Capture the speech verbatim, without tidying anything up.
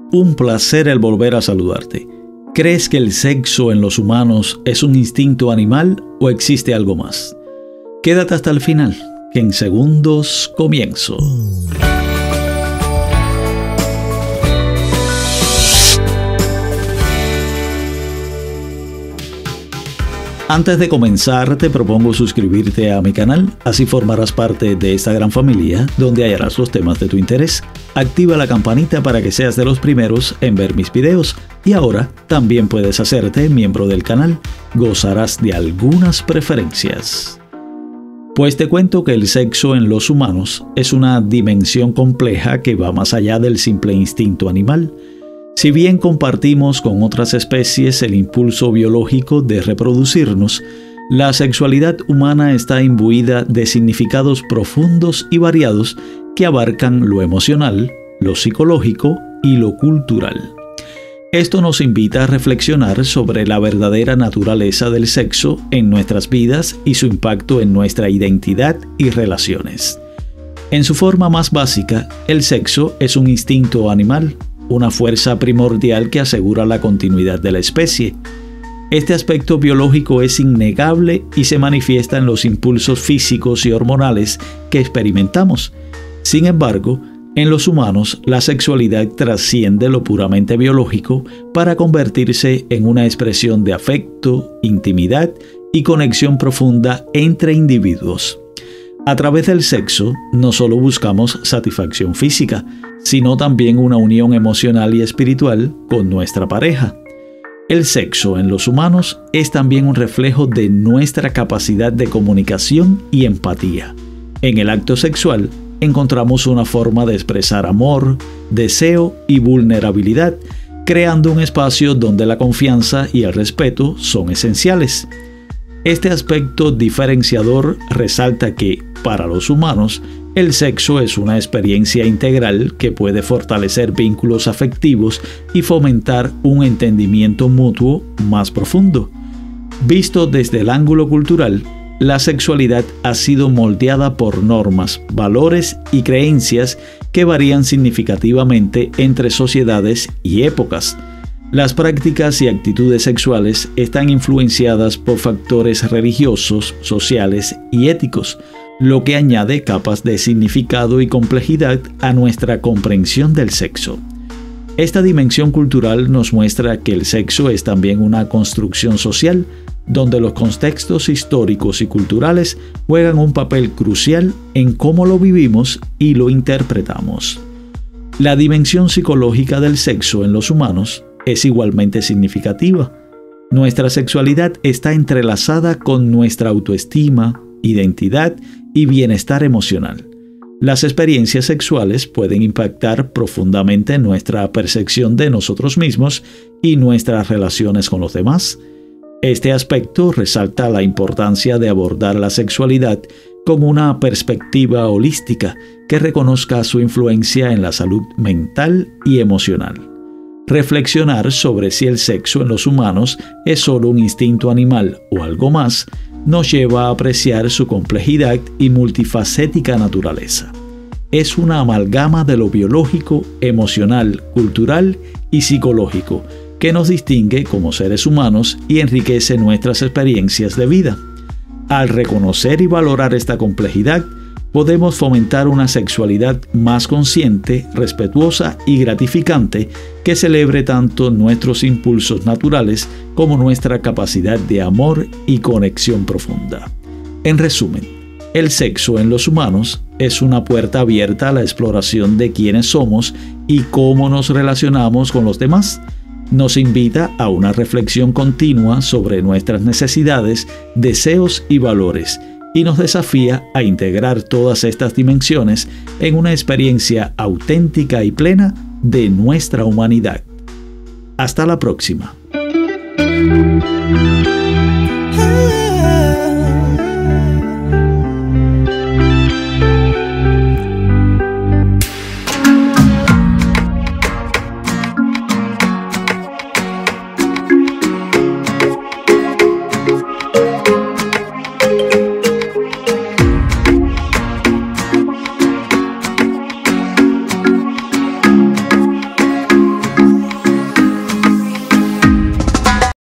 Un placer el volver a saludarte. ¿Crees que el sexo en los humanos es un instinto animal o existe algo más? Quédate hasta el final, que en segundos comienzo. Antes de comenzar, te propongo suscribirte a mi canal, así formarás parte de esta gran familia donde hallarás los temas de tu interés. Activa la campanita para que seas de los primeros en ver mis videos y ahora también puedes hacerte miembro del canal, gozarás de algunas preferencias. Pues te cuento que el sexo en los humanos es una dimensión compleja que va más allá del simple instinto animal. Si bien compartimos con otras especies el impulso biológico de reproducirnos, la sexualidad humana está imbuida de significados profundos y variados que abarcan lo emocional, lo psicológico y lo cultural. Esto nos invita a reflexionar sobre la verdadera naturaleza del sexo en nuestras vidas y su impacto en nuestra identidad y relaciones. En su forma más básica, el sexo es un instinto animal, una fuerza primordial que asegura la continuidad de la especie. Este aspecto biológico es innegable y se manifiesta en los impulsos físicos y hormonales que experimentamos. Sin embargo, en los humanos, la sexualidad trasciende lo puramente biológico para convertirse en una expresión de afecto, intimidad y conexión profunda entre individuos. A través del sexo, no solo buscamos satisfacción física, sino también una unión emocional y espiritual con nuestra pareja. El sexo en los humanos es también un reflejo de nuestra capacidad de comunicación y empatía. En el acto sexual, encontramos una forma de expresar amor, deseo y vulnerabilidad, creando un espacio donde la confianza y el respeto son esenciales. Este aspecto diferenciador resalta que, para los humanos, el sexo es una experiencia integral que puede fortalecer vínculos afectivos y fomentar un entendimiento mutuo más profundo. Visto desde el ángulo cultural, la sexualidad ha sido moldeada por normas, valores y creencias que varían significativamente entre sociedades y épocas. Las prácticas y actitudes sexuales están influenciadas por factores religiosos, sociales y éticos, lo que añade capas de significado y complejidad a nuestra comprensión del sexo. Esta dimensión cultural nos muestra que el sexo es también una construcción social, donde los contextos históricos y culturales juegan un papel crucial en cómo lo vivimos y lo interpretamos. La dimensión psicológica del sexo en los humanos es igualmente significativa. Nuestra sexualidad está entrelazada con nuestra autoestima, identidad y bienestar emocional. Las experiencias sexuales pueden impactar profundamente nuestra percepción de nosotros mismos y nuestras relaciones con los demás. Este aspecto resalta la importancia de abordar la sexualidad con una perspectiva holística que reconozca su influencia en la salud mental y emocional. Reflexionar sobre si el sexo en los humanos es solo un instinto animal o algo más nos lleva a apreciar su complejidad y multifacética naturaleza. Es una amalgama de lo biológico, emocional, cultural y psicológico que nos distingue como seres humanos y enriquece nuestras experiencias de vida. Al reconocer y valorar esta complejidad, podemos fomentar una sexualidad más consciente, respetuosa y gratificante que celebre tanto nuestros impulsos naturales como nuestra capacidad de amor y conexión profunda. En resumen, el sexo en los humanos es una puerta abierta a la exploración de quiénes somos y cómo nos relacionamos con los demás. Nos invita a una reflexión continua sobre nuestras necesidades, deseos y valores, y nos desafía a integrar todas estas dimensiones en una experiencia auténtica y plena de nuestra humanidad. Hasta la próxima.